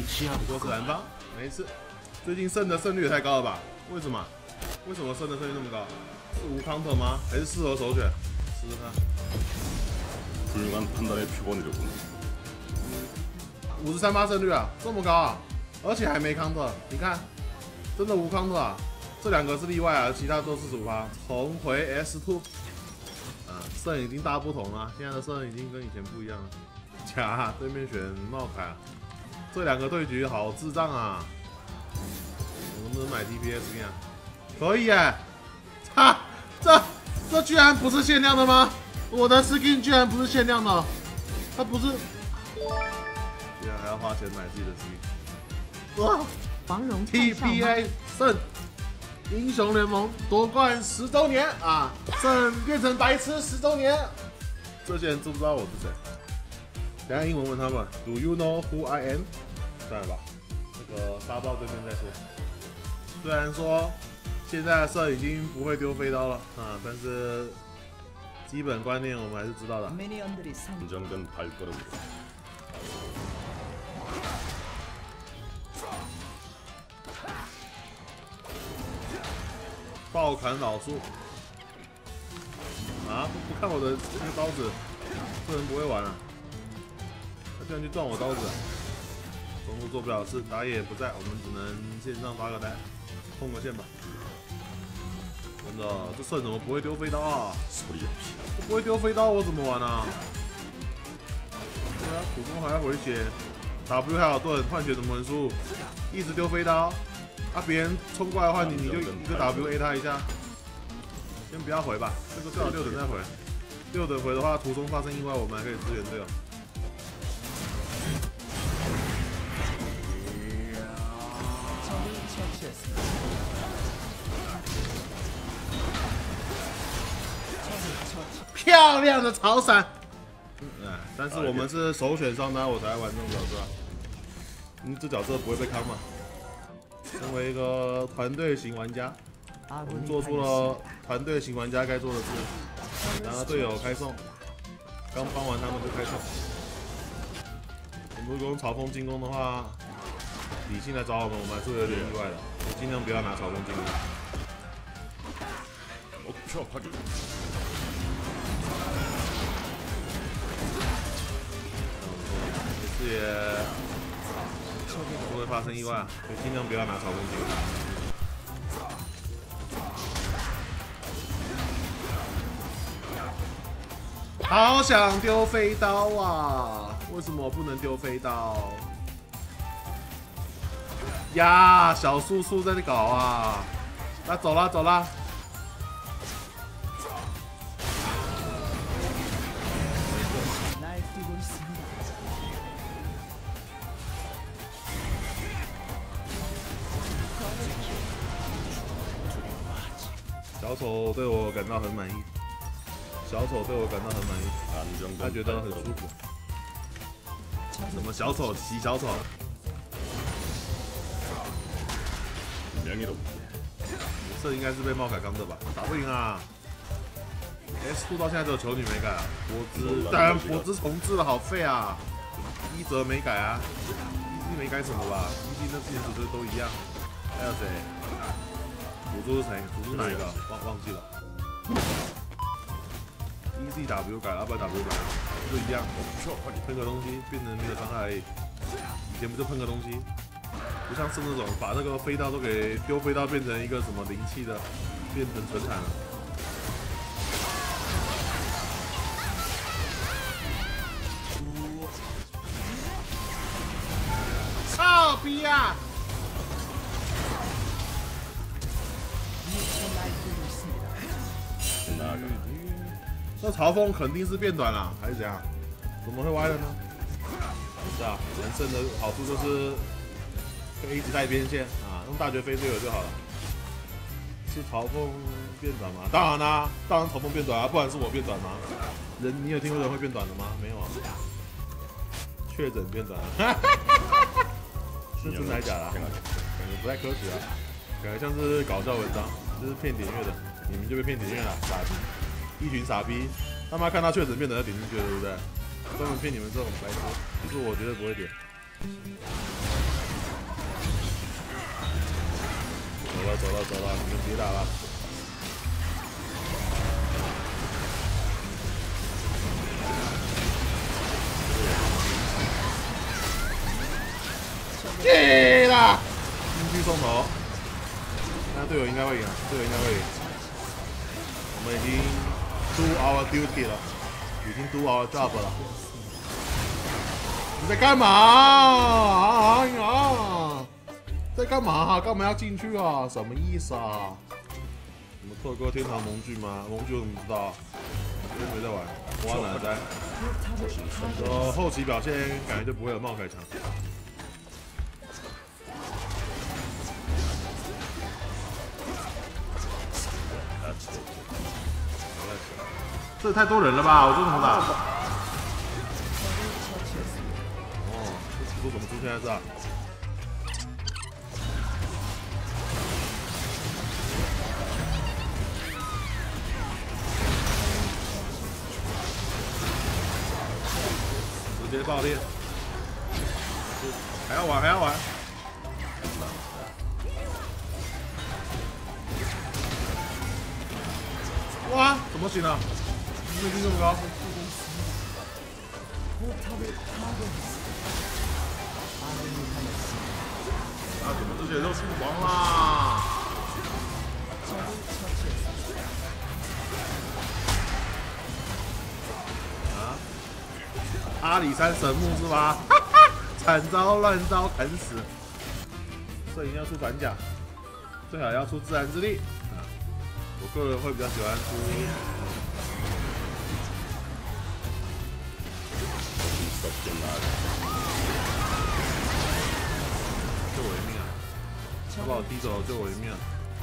不过是蓝方，没事。最近胜的胜率也太高了吧？为什么？为什么胜的胜率那么高？是无 counter 吗？还是适合首选？试试看。 53%胜率啊，这么高啊！而且还没 counter， 你看，真的无 counter 啊！这两个是例外啊，其他都45%。重回 S2， 胜已经大不同了，现在的胜已经跟以前不一样了。假，对面选茂凯啊，这两个对局好智障啊！我能不能买 TPS 呀？可以哎！哈，这居然不是限量的吗？我的 skin 居然不是限量的，它不是。 居然还要花钱买自己的 skin， 哇！ 黄蓉 TPA 胜英雄联盟夺冠10周年啊！胜变成白痴10周年，这些人知不知道我是谁？等一下英文问他们 ，Do you know who I am？ 算了吧，那个杀到对面再说。虽然说现在的胜已经不会丢飞刀了啊，但是基本观念我们还是知道的。 爆砍老树啊！不看我的那个刀子，这人不会玩啊！他居然去撞我刀子，中路做不了事，打野也不在，我们只能线上发个呆，碰个线吧。真的，这胜怎么不会丢飞刀啊？我不会丢飞刀，我怎么玩啊？对啊，普攻还要回血 ，W 还有盾，换血怎么能输？一直丢飞刀。 啊！别人冲过来的话，你就一个 W A 他一下，先不要回吧，这个最好6等再回。6等回的话，途中发生意外，我们还可以支援队友。漂亮的草伞，但是我们是首选上单，我才玩这种角色。这角色不会被康嘛？ 身为一个团队型玩家，我们做出了团队型玩家该做的事。然后队友开送，刚帮完他们就开送。我们如果用嘲讽进攻的话，理性来找我们，我们还是有点意外的。尽量不要拿嘲讽进攻。这次也。 不会发生意外，所以尽量不要拿草攻击。好想丢飞刀啊！为什么我不能丢飞刀？呀，小叔叔在那搞啊！那走啦走啦。 小丑对我感到很满意，小丑对我感到很满意，他觉得很舒服。什么小丑骑小丑？这应该是被茂凯刚的吧？打不赢啊 ！S2 到现在只有球女没改啊，柏芝当然柏芝重置了，好废啊！一泽没改啊 ，EZ 没改什么吧 ？EZ 那之前组队都一样，还有谁？ 辅助是谁？辅助哪一个？忘记了。EZW 改了，不然 W 改了，就一样。喷个东西变成没有伤害而已。以前不就喷个东西？不像是那种把那个飞刀都给丢飞刀变成一个什么灵气的，变成纯坦了。操逼啊！ 那嘲讽肯定是变短了，还是怎样？怎么会歪了呢？不是啊，人胜的好处就是可以一直带边线啊，用大绝飞队友就好了。是嘲讽变短吗？当然啦、当然嘲讽变短啊，不然是我变短吗？你有听过人会变短的吗？没有啊。确诊变短了，是真的还是假的、啊？感觉不太科学啊，感觉像是搞笑文章，这是骗点阅的，你们就被骗点阅了，傻逼。 一群傻逼，他妈看到确诊变短要点进去了，对不对？专门骗你们这种白痴，其实我绝对不会点。 走了，你们别打了。耶啦！进去送头，那队友应该会赢，队友应该会赢。我们已经 do our duty 了，已经 do our job 了。你在干嘛？哎呀，在干嘛？干嘛要进去啊？什么意思啊？你们错过天堂盟剧吗？盟剧我怎么知道？今天没在玩，我玩哪在？后期表现感觉就不会有冒凯强。这太多人了吧？我这怎么打？哦，这蜘蛛怎么出现在这？直接爆裂！还要玩，还要玩！哇，怎么行了？命中这么高！啊，怎么这些都死光啦？啊！阿里山神木是吧？惨遭乱招砍死！摄影要出反甲，最好要出自然之力。啊，我个人会比较喜欢出。救我一命啊！他把我踢走，救我一命啊！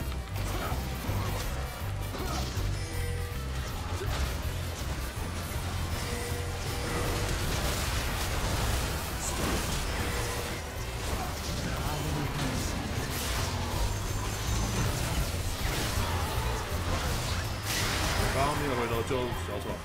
我刚刚没有回头救小丑。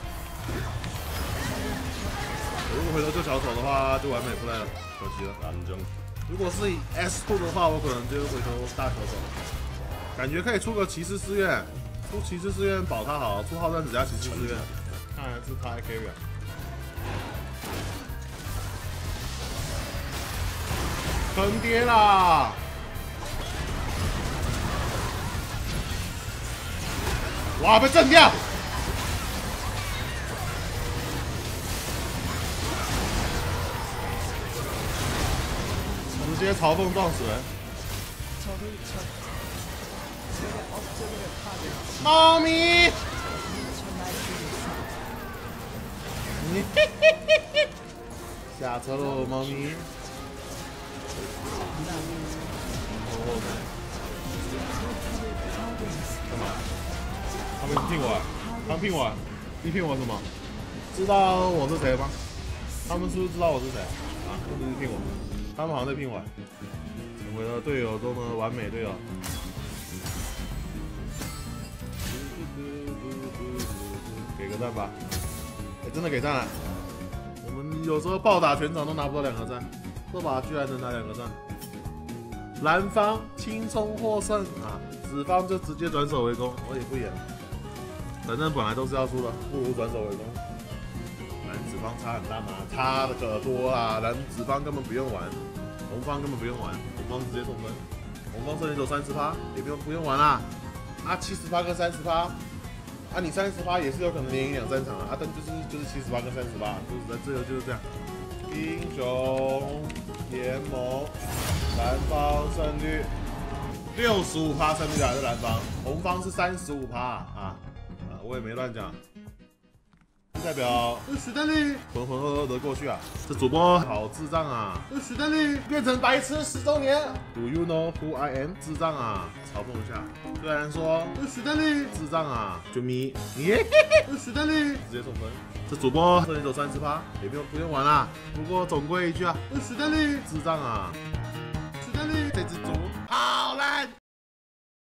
如果回头救小丑的话，就完美play了，可惜了。如果是以 S2 的话，我可能就回头大小丑，感觉可以出个骑士寺院，出骑士寺院保他好，出浩战只加骑士寺院，看来是他 carry 啊。坑爹啦！哇，被震掉！直接嘲讽撞死人！猫咪，你下车喽，猫咪。干嘛？他们聘我，他们聘我，你聘我什么？知道我是谁吗？他们是不是知道我是谁？啊，是不是聘我？他们好像在聘我，成为了队友中的完美队友。给个赞吧！哎，真的给赞了。我们有时候暴打全场都拿不到2个赞，这把居然能拿2个赞。蓝方轻松获胜啊，紫方就直接转守为攻，我也不演了。反正本来都是要输的，不如转守为攻。蓝紫方差很大吗？差的可多啦！蓝紫方根本不用玩，红方根本不用玩，红方直接送分。红方胜率只有30%，也不用玩啦。啊，70%跟30%，啊你30%也是有可能连赢2、3场啊，但就是70%跟30%，就是在这个就是这样。英雄联盟，蓝方胜率65%胜率还是蓝方，红方是35%啊，我也没乱讲。代表史丹利浑浑噩噩的过去啊！这主播好智障啊！史丹利变成白痴10周年 ，Do you know who I am？ 智障啊！嘲讽一下。虽然说史丹利智障啊，啾咪，史丹利直接送分。这主播胜率只有30%，也不用玩啦。不过总归一句啊，史丹利智障啊！史丹利这只猪好烂。